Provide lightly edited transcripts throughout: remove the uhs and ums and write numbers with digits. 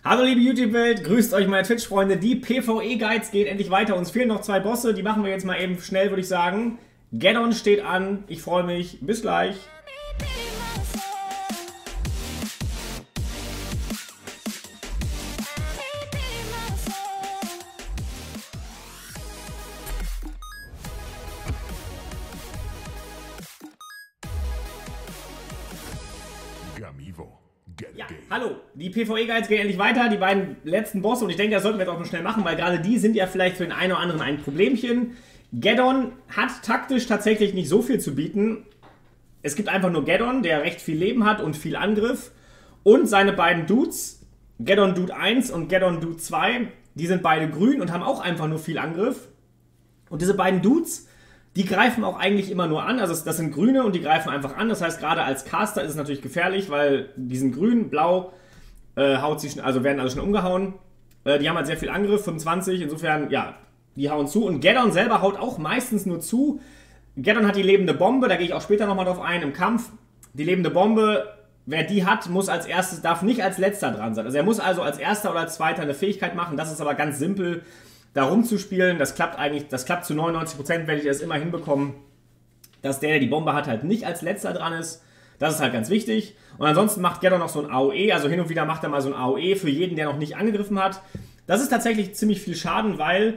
Hallo liebe YouTube-Welt, grüßt euch meine Twitch-Freunde. Die PvE-Guides gehen endlich weiter. Uns fehlen noch 2 Bosse, die machen wir jetzt mal eben schnell, würde ich sagen. Geddon steht an, ich freue mich. Bis gleich. Ja, hallo, die PvE-Guides gehen endlich weiter, die beiden letzten Bosse, und ich denke, das sollten wir jetzt auch noch schnell machen, weil gerade die sind ja vielleicht für den einen oder anderen ein Problemchen. Geddon hat taktisch tatsächlich nicht so viel zu bieten. Es gibt einfach nur Geddon, der recht viel Leben hat und viel Angriff, und seine beiden Dudes, Geddon Dude 1 und Geddon Dude 2, die sind beide grün und haben auch einfach nur viel Angriff. Und diese beiden Dudes, die greifen auch eigentlich immer nur an, also das sind Grüne und die greifen einfach an. Das heißt, gerade als Caster ist es natürlich gefährlich, weil die sind grün, blau, werden also schnell umgehauen. Die haben halt sehr viel Angriff, 25, insofern, ja, die hauen zu. Und Geddon selber haut auch meistens nur zu. Geddon hat die lebende Bombe, da gehe ich auch später nochmal drauf ein, im Kampf. Die lebende Bombe, wer die hat, muss als erstes, darf nicht als letzter dran sein. Also er muss also als erster oder als zweiter eine Fähigkeit machen, das ist aber ganz simpel. Da rumzuspielen, das klappt zu 99%, werde ich das immer hinbekommen, dass der die Bombe hat, halt nicht als letzter dran ist. Das ist halt ganz wichtig. Und ansonsten macht Geddon noch so ein AOE, also hin und wieder macht er mal so ein AOE für jeden, der noch nicht angegriffen hat. Das ist tatsächlich ziemlich viel Schaden, weil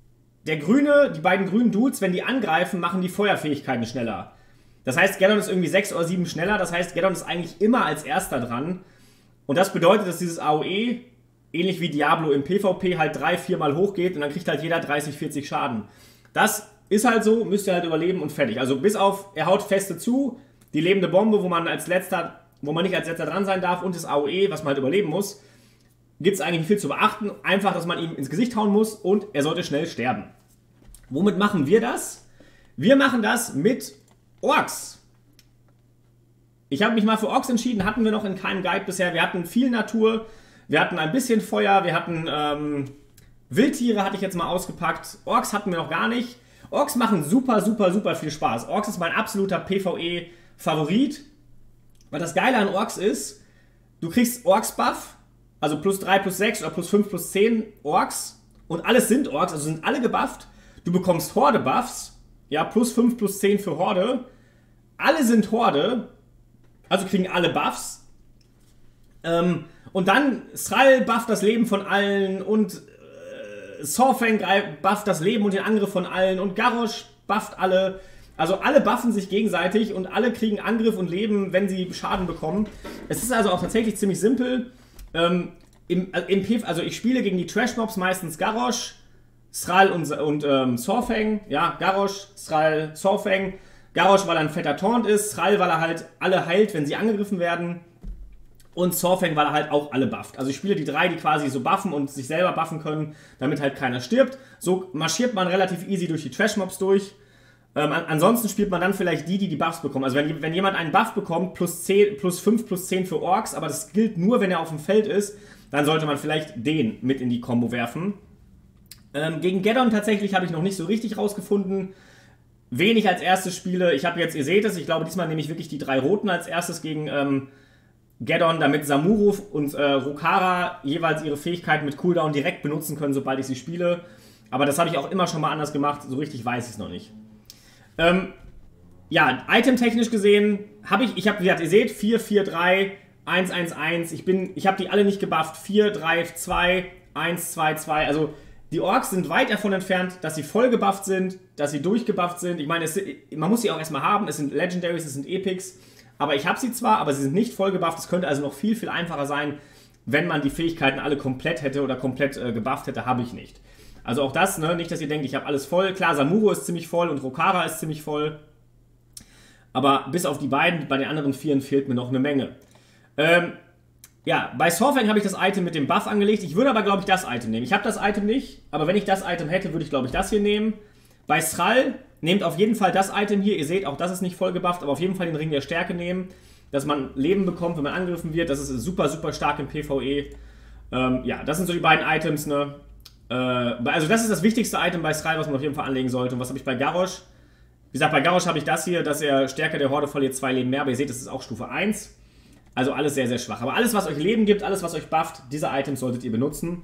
die beiden grünen Dudes, wenn die angreifen, machen die Feuerfähigkeiten schneller. Das heißt, Geddon ist irgendwie 6 oder 7 schneller, das heißt, Geddon ist eigentlich immer als erster dran. Und das bedeutet, dass dieses AOE ähnlich wie Diablo im PvP halt 3-4 Mal hochgeht und dann kriegt halt jeder 30-40 Schaden. Das ist halt so, müsst ihr halt überleben und fertig. Also bis auf, er haut feste zu, die lebende Bombe, wo man nicht als letzter dran sein darf, und das AOE, was man halt überleben muss, gibt es eigentlich nicht viel zu beachten. Einfach, dass man ihm ins Gesicht hauen muss und er sollte schnell sterben. Womit machen wir das? Wir machen das mit Orks. Ich habe mich mal für Orks entschieden, hatten wir noch in keinem Guide bisher. Wir hatten viel Natur, wir hatten ein bisschen Feuer, wir hatten Wildtiere, hatte ich jetzt mal ausgepackt. Orks hatten wir noch gar nicht. Orks machen super, super, super viel Spaß. Orks ist mein absoluter PvE-Favorit. Weil das Geile an Orks ist, du kriegst Orks-Buff, also +3, +6 oder +5, +10 Orks. Und alles sind Orks, also sind alle gebufft. Du bekommst Horde-Buffs, ja, +5, +10 für Horde. Alle sind Horde, also kriegen alle Buffs. Und dann Thrall bufft das Leben von allen und Saurfang bufft das Leben und den Angriff von allen und Garrosh bufft alle. Also alle buffen sich gegenseitig und alle kriegen Angriff und Leben, wenn sie Schaden bekommen. Es ist also auch tatsächlich ziemlich simpel. Also ich spiele gegen die Trash-Mobs meistens Garrosh, Thrall und Saurfang. Ja, Garrosh, Thrall, Saurfang. Garrosh, weil er ein fetter Taunt ist. Thrall, weil er halt alle heilt, wenn sie angegriffen werden. Und Saurfang, weil er halt auch alle bufft. Also ich spiele die 3, die quasi so buffen und sich selber buffen können, damit halt keiner stirbt. So marschiert man relativ easy durch die Trash-Mobs durch. Ansonsten spielt man dann vielleicht die Buffs bekommen. Also wenn jemand einen Buff bekommt, +5, +10 für Orks, aber das gilt nur, wenn er auf dem Feld ist, dann sollte man vielleicht den mit in die Combo werfen. Gegen Geddon tatsächlich habe ich noch nicht so richtig rausgefunden, wen ich als erstes spiele. Ich habe jetzt, ihr seht es, ich glaube diesmal nehme ich wirklich die 3 Roten als erstes gegen Geddon, damit Samuro und Rokara jeweils ihre Fähigkeiten mit Cooldown direkt benutzen können, sobald ich sie spiele. Aber das habe ich auch immer schon mal anders gemacht, so richtig weiß ich es noch nicht. Ja, itemtechnisch gesehen habe wie gesagt, ihr seht, 4, 4, 3, 1, 1, 1. Ich habe die alle nicht gebufft. 4, 3, 2, 1, 2, 2. Also die Orks sind weit davon entfernt, dass sie voll gebufft sind, dass sie durchgebufft sind. Ich meine, man muss sie auch erstmal haben. Es sind Legendaries, es sind Epics. Aber ich habe sie zwar, aber sie sind nicht voll gebufft. Es könnte also noch viel, viel einfacher sein, wenn man die Fähigkeiten alle komplett hätte oder komplett gebufft hätte. Habe ich nicht. Also auch das, ne? Nicht, dass ihr denkt, ich habe alles voll. Klar, Samuro ist ziemlich voll und Rokara ist ziemlich voll. Aber bis auf die beiden, bei den anderen 4 fehlt mir noch eine Menge. Ja, bei Saurfang habe ich das Item mit dem Buff angelegt. Ich würde aber, glaube ich, das Item nehmen. Ich habe das Item nicht, aber wenn ich das Item hätte, würde ich, glaube ich, das hier nehmen. Bei Thrall nehmt auf jeden Fall das Item hier. Ihr seht, auch das ist nicht voll gebufft, aber auf jeden Fall den Ring der Stärke nehmen. Dass man Leben bekommt, wenn man angegriffen wird. Das ist super, super stark im PvE. Ja, das sind so die beiden Items, ne? Also das ist das wichtigste Item bei Thrall, was man auf jeden Fall anlegen sollte. Und was habe ich bei Garrosh? Wie gesagt, bei Garrosh habe ich das hier, dass er Stärke der Horde verliert 2 Leben mehr. Aber ihr seht, das ist auch Stufe 1. Also alles sehr, sehr schwach. Aber alles, was euch Leben gibt, alles, was euch bufft, diese Items solltet ihr benutzen.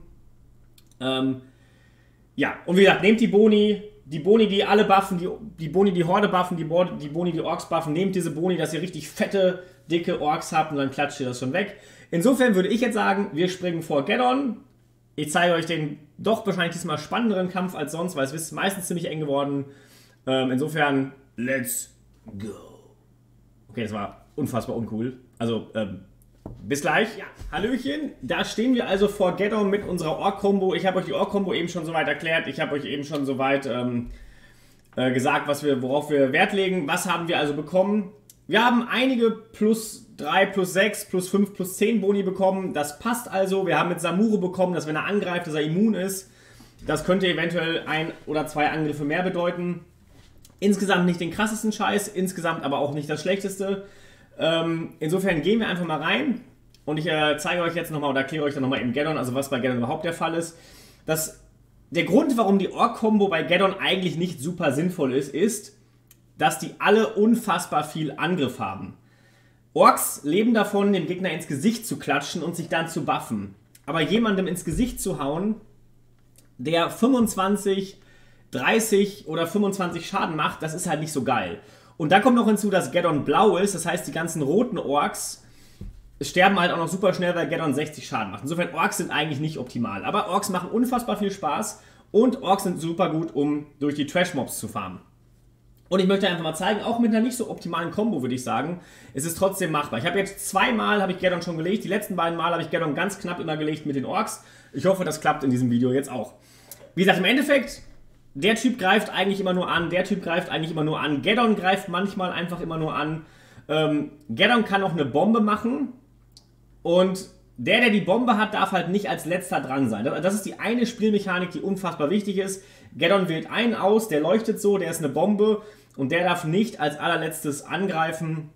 Ja, und wie gesagt, nehmt die Boni, die alle buffen, die Boni, die Horde buffen, die Boni, die Orks buffen, nehmt diese Boni, dass ihr richtig fette, dicke Orks habt und dann klatscht ihr das schon weg. Insofern würde ich jetzt sagen, wir springen vor Geddon. Ich zeige euch den doch wahrscheinlich diesmal spannenderen Kampf als sonst, weil es ist meistens ziemlich eng geworden. Insofern, let's go. Okay, das war unfassbar uncool. Also, bis gleich. Ja, Hallöchen. Da stehen wir also vor Geddon mit unserer Ork-Kombo. Ich habe euch die Ork-Kombo eben schon soweit erklärt. Ich habe euch eben schon soweit gesagt, worauf wir Wert legen. Was haben wir also bekommen? Wir haben einige plus 3, plus 6, plus 5, plus 10 Boni bekommen. Das passt also. Wir haben mit Samuro bekommen, dass wenn er angreift, dass er immun ist. Das könnte eventuell 1 oder 2 Angriffe mehr bedeuten. Insgesamt nicht den krassesten Scheiß, insgesamt aber auch nicht das schlechteste. Insofern gehen wir einfach mal rein und ich zeige euch jetzt nochmal oder erkläre euch dann nochmal eben Geddon, also was bei Geddon überhaupt der Fall ist. Der Grund, warum die Ork-Kombo bei Geddon eigentlich nicht super sinnvoll ist, dass die alle unfassbar viel Angriff haben. Orks leben davon, dem Gegner ins Gesicht zu klatschen und sich dann zu buffen. Aber jemandem ins Gesicht zu hauen, der 25, 30 oder 25 Schaden macht, das ist halt nicht so geil. Und da kommt noch hinzu, dass Geddon blau ist, das heißt, die ganzen roten Orks sterben halt auch noch super schnell, weil Geddon 60 Schaden macht. Insofern, Orks sind eigentlich nicht optimal. Aber Orks machen unfassbar viel Spaß und Orks sind super gut, um durch die Trash-Mobs zu farmen. Und ich möchte einfach mal zeigen, auch mit einer nicht so optimalen Kombo, würde ich sagen, ist es trotzdem machbar. Ich habe jetzt zweimal Geddon schon gelegt, die letzten beiden Mal habe ich Geddon ganz knapp immer gelegt mit den Orks. Ich hoffe, das klappt in diesem Video jetzt auch. Wie gesagt, im Endeffekt, der Typ greift eigentlich immer nur an, der Typ greift eigentlich immer nur an, Geddon greift manchmal einfach immer nur an. Geddon kann auch eine Bombe machen und der die Bombe hat, darf halt nicht als letzter dran sein. Das ist die eine Spielmechanik, die unfassbar wichtig ist. Geddon wählt einen aus, der leuchtet so, der ist eine Bombe und der darf nicht als allerletztes angreifen.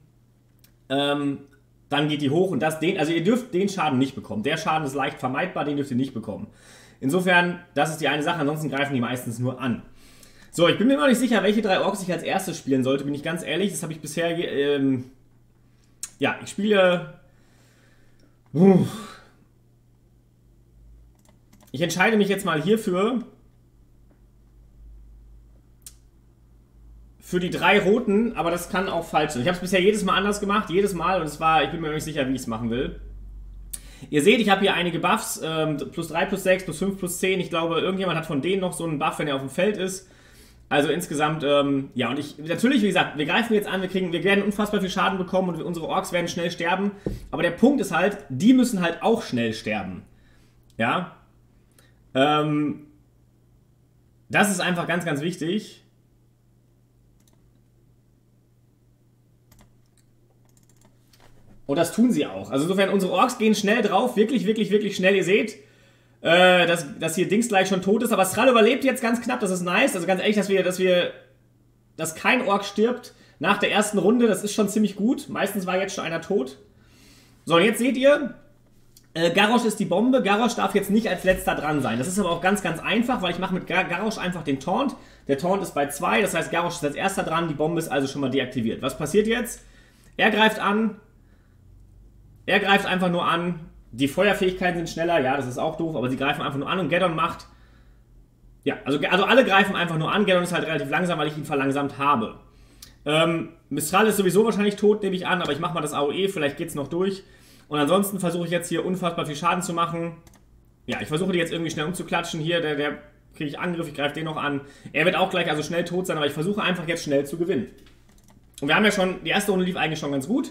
Dann geht die hoch und also ihr dürft den Schaden nicht bekommen. Der Schaden ist leicht vermeidbar, den dürft ihr nicht bekommen. Insofern, das ist die eine Sache, ansonsten greifen die meistens nur an. So, ich bin mir immer nicht sicher, welche 3 Orks ich als erstes spielen sollte, bin ich ganz ehrlich. Das habe ich bisher, ja, ich spiele... Ich entscheide mich jetzt mal hierfür. Für die 3 roten, aber das kann auch falsch sein. Ich habe es bisher jedes Mal anders gemacht, jedes Mal, und ich bin mir nicht sicher, wie ich es machen will. Ihr seht, ich habe hier einige Buffs, plus 3, plus 6, plus 5, plus 10. Ich glaube, irgendjemand hat von denen noch so einen Buff, wenn er auf dem Feld ist. Also insgesamt, ja, und natürlich, wie gesagt, wir greifen jetzt an, wir werden unfassbar viel Schaden bekommen und unsere Orks werden schnell sterben. Aber der Punkt ist halt, die müssen halt auch schnell sterben. Ja. Das ist einfach ganz, ganz wichtig. Und das tun sie auch. Also insofern, unsere Orks gehen schnell drauf. Wirklich, wirklich, wirklich schnell. Ihr seht, dass hier Dings gleich schon tot ist. Aber Thrall überlebt jetzt ganz knapp. Das ist nice. Also ganz ehrlich, dass kein Ork stirbt nach der ersten Runde. Das ist schon ziemlich gut. Meistens war jetzt schon einer tot. So, und jetzt seht ihr, Garrosh ist die Bombe. Garrosh darf jetzt nicht als letzter dran sein. Das ist aber auch ganz, ganz einfach, weil ich mache mit Garrosh einfach den Taunt. Der Taunt ist bei 2. Das heißt, Garrosh ist als erster dran. Die Bombe ist also schon mal deaktiviert. Was passiert jetzt? Er greift an. Er greift einfach nur an. Die Feuerfähigkeiten sind schneller. Ja, das ist auch doof, aber sie greifen einfach nur an und Geddon macht... Ja, also alle greifen einfach nur an. Geddon ist halt relativ langsam, weil ich ihn verlangsamt habe. Mistral ist sowieso wahrscheinlich tot, nehme ich an, aber ich mache mal das AOE, vielleicht geht es noch durch. Und ansonsten versuche ich jetzt hier unfassbar viel Schaden zu machen. Ja, ich versuche die jetzt irgendwie schnell umzuklatschen. Hier, der kriege ich Angriff, ich greife den noch an. Er wird auch gleich also schnell tot sein, aber ich versuche einfach jetzt schnell zu gewinnen. Und wir haben ja schon, die erste Runde lief eigentlich schon ganz gut.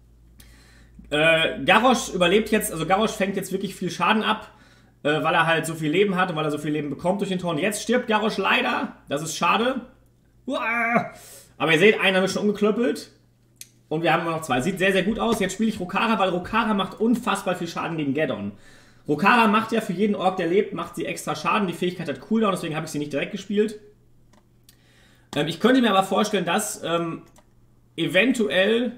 Garrosh überlebt jetzt, also Garrosh fängt jetzt wirklich viel Schaden ab, weil er halt so viel Leben hat und weil er so viel Leben bekommt durch den Tor. Und jetzt stirbt Garrosh leider, das ist schade. Aber ihr seht, einer wird schon umgeklöppelt. Und wir haben immer noch 2. Sieht sehr, sehr gut aus. Jetzt spiele ich Rokara, weil Rokara macht unfassbar viel Schaden gegen Geddon. Rokara macht ja für jeden Ork, der lebt, macht sie extra Schaden. Die Fähigkeit hat Cooldown, deswegen habe ich sie nicht direkt gespielt. Ich könnte mir aber vorstellen, dass eventuell...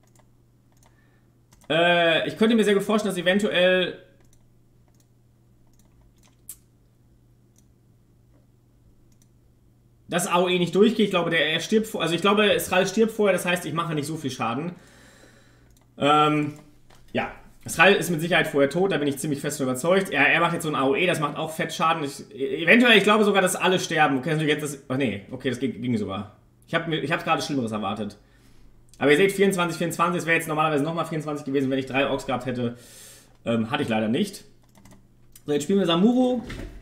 ich könnte mir sehr gut vorstellen, dass eventuell das AOE nicht durchgeht. Ich glaube, er stirbt also ich glaube, Thrall stirbt vorher, das heißt, ich mache nicht so viel Schaden. Ja, Sral ist mit Sicherheit vorher tot, da bin ich ziemlich fest von überzeugt. Er macht jetzt so ein AOE, das macht auch Fettschaden. Eventuell, ich glaube sogar, dass alle sterben. Okay, jetzt das. Ach nee, okay, das ging sogar. Ich hab gerade Schlimmeres erwartet. Aber ihr seht, 24, 24, es wäre jetzt normalerweise nochmal 24 gewesen, wenn ich 3 Orks gehabt hätte. Hatte ich leider nicht. So, jetzt spielen wir Samuro.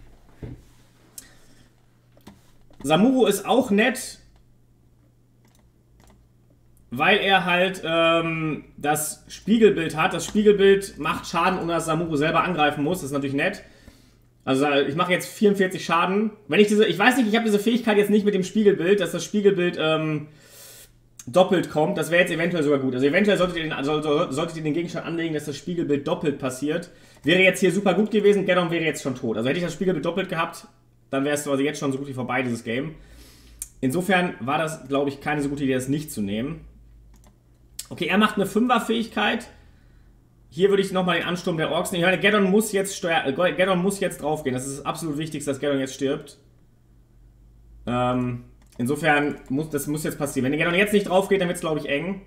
Samuro ist auch nett, weil er halt das Spiegelbild hat. Das Spiegelbild macht Schaden, ohne dass Samuro selber angreifen muss. Das ist natürlich nett. Also ich mache jetzt 44 Schaden. Wenn ich ich weiß nicht, ich habe diese Fähigkeit jetzt nicht mit dem Spiegelbild, dass das Spiegelbild doppelt kommt. Das wäre jetzt eventuell sogar gut. Also eventuell solltet ihr den Gegenstand anlegen, dass das Spiegelbild doppelt passiert. Wäre jetzt hier super gut gewesen, Geddon wäre jetzt schon tot. Also hätte ich das Spiegelbild doppelt gehabt, dann wäre es also jetzt schon so gut wie vorbei, dieses Game. Insofern war das, glaube ich, keine so gute Idee, das nicht zu nehmen. Okay, er macht eine 5er-Fähigkeit. Hier würde ich nochmal den Ansturm der Orks nehmen. Ich meine, Geddon muss jetzt draufgehen. Das ist das absolut Wichtigste, dass Geddon jetzt stirbt. Insofern muss jetzt passieren. Wenn der Geddon jetzt nicht drauf geht, dann wird es, glaube ich, eng.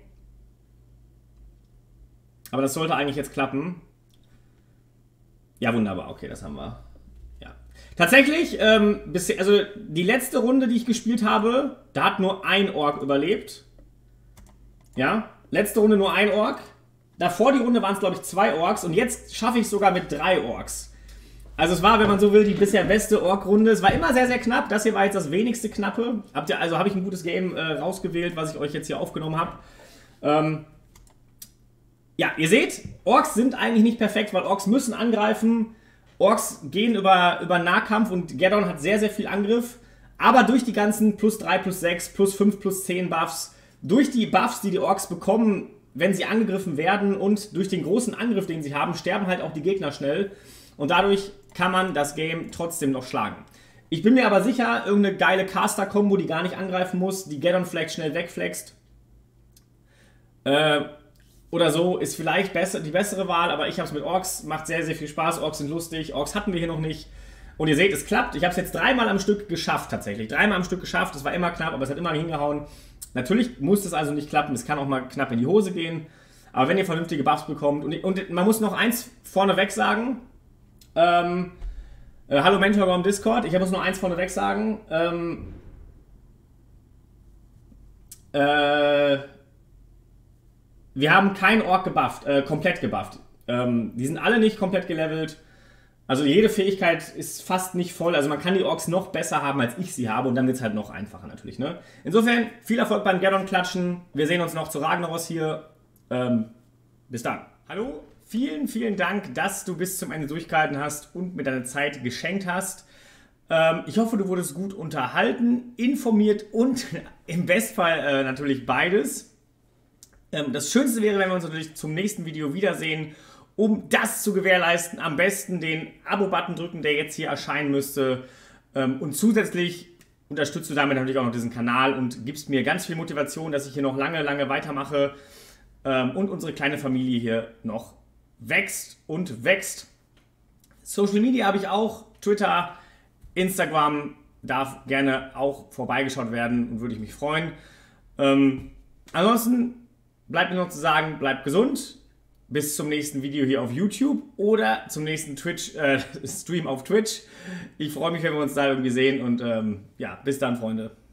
Aber das sollte eigentlich jetzt klappen. Ja, wunderbar. Okay, das haben wir. Ja. Tatsächlich, also die letzte Runde, die ich gespielt habe, da hat nur ein Ork überlebt. Ja, letzte Runde nur ein Ork. Davor die Runde waren es, glaube ich, 2 Orks. Und jetzt schaffe ich es sogar mit 3 Orks. Also es war, wenn man so will, die bisher beste Ork-Runde. Es war immer sehr, sehr knapp. Das hier war jetzt das wenigste Knappe. Also habe ich ein gutes Game rausgewählt, was ich euch jetzt hier aufgenommen habe. Ja, ihr seht, Orks sind eigentlich nicht perfekt, weil Orks müssen angreifen. Orks gehen über Nahkampf und Geddon hat sehr, sehr viel Angriff. Aber durch die ganzen plus 3, plus 6, plus 5, plus 10 Buffs, durch die Buffs, die Orks bekommen, wenn sie angegriffen werden und durch den großen Angriff, den sie haben, sterben halt auch die Gegner schnell. Und dadurch kann man das Game trotzdem noch schlagen. Ich bin mir aber sicher, irgendeine geile Caster-Kombo, die gar nicht angreifen muss, die Geddon vielleicht schnell wegflext. Oder so, ist vielleicht die bessere Wahl, aber ich habe es mit Orks, macht sehr, sehr viel Spaß, Orks sind lustig, Orks hatten wir hier noch nicht. Und ihr seht, es klappt, ich habe es jetzt 3-mal am Stück geschafft tatsächlich, 3-mal am Stück geschafft, es war immer knapp, aber es hat immer hingehauen. Natürlich muss es also nicht klappen, es kann auch mal knapp in die Hose gehen, aber wenn ihr vernünftige Buffs bekommt, und man muss noch eins vorneweg sagen, hallo Mentor im Discord, ich muss noch eins vorneweg sagen, wir haben keinen Ork gebufft, komplett gebufft. Die sind alle nicht komplett gelevelt. Also jede Fähigkeit ist fast nicht voll. Also man kann die Orks noch besser haben, als ich sie habe. Und dann wird es halt noch einfacher natürlich. Ne? Insofern, viel Erfolg beim Geddon-Klatschen. Wir sehen uns noch zu Ragnaros hier. Bis dann. Hallo, vielen, vielen Dank, dass du bis zum Ende durchgehalten hast und mir deine Zeit geschenkt hast. Ich hoffe, du wurdest gut unterhalten, informiert und im Bestfall natürlich beides. Das Schönste wäre, wenn wir uns natürlich zum nächsten Video wiedersehen. Um das zu gewährleisten, am besten den Abo-Button drücken, der jetzt hier erscheinen müsste. Und zusätzlich unterstützt du damit natürlich auch noch diesen Kanal und gibst mir ganz viel Motivation, dass ich hier noch lange, lange weitermache und unsere kleine Familie hier noch wächst und wächst. Social Media habe ich auch, Twitter, Instagram, darf gerne auch vorbeigeschaut werden und würde ich mich freuen. Ansonsten bleibt mir noch zu sagen, bleibt gesund. Bis zum nächsten Video hier auf YouTube oder zum nächsten Stream auf Twitch. Ich freue mich, wenn wir uns da irgendwie sehen und ja, bis dann, Freunde.